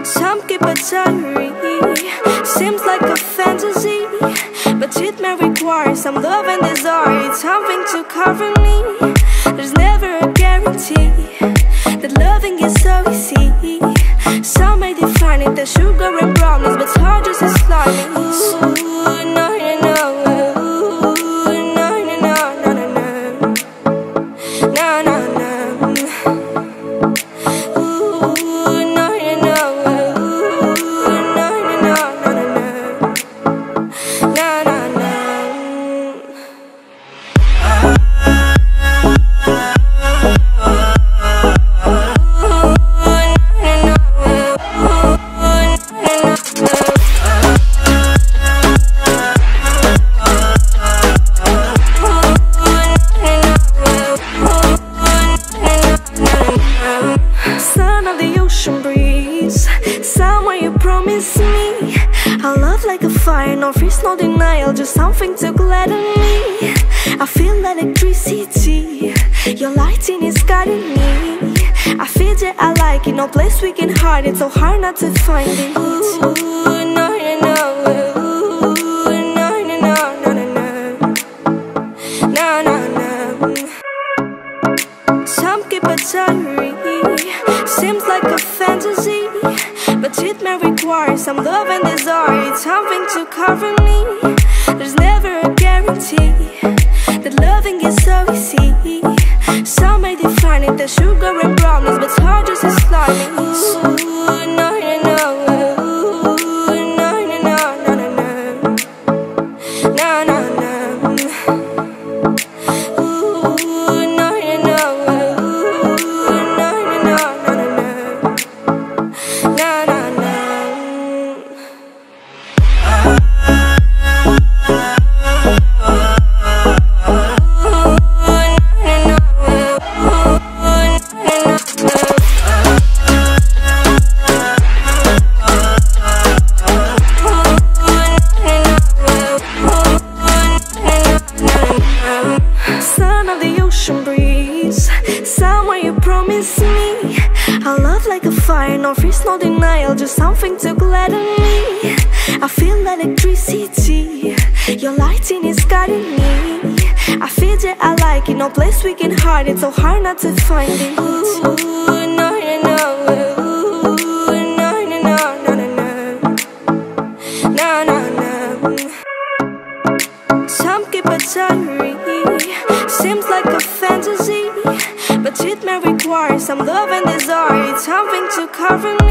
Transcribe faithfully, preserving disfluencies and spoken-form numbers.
Some keep a diary, seems like a fantasy, but it may require some love and desire. It's something to cover me. There's never a guarantee that loving is so easy. Some may define it as sugar and brownies, but hard just as slimy. Ooh, no, no, no. Ooh, no, no, no, no, no, no. No, no, no. Ooh, no, no, no. Ooh, no, no, no, no, no, no. No, no, no. Son of the ocean breeze, somewhere you promised me a love like a fire, no fears, no denial, just something to gladden me. I feel electricity, your lighting is guiding me. I feel that I like it, no place we can hide it, so hard not to find it. Ooh, no, no, no. Ooh, no, no, no, no, no, no. No, no, no. Some keep a diary, seems like a fantasy, but it may require some love and desire. It's something to cover me. There's never a guarantee that loving is so easy. Some may define it as sugar and brownies, but hard just as slimy. Ooh, no, no, no. Ooh, no, no, no, no, no, no. No, no, no. Ooh, no, no, no. Ooh, no, no, no, no, no, no. No, no, no. Son of the ocean breeze, somewhere you promised me a love like a fire, no fears, no denial, just something to gladden me. I feel electricity, your lighting is guiding me. I feel that I like it, no place we can hide it, so hard not to find it. Ooh, no, no, no. Ooh, no, no, no, no, no, no. No, no, no. Some keep a diary, seems like a fantasy, but it may require some love and desire. It's something to cover me.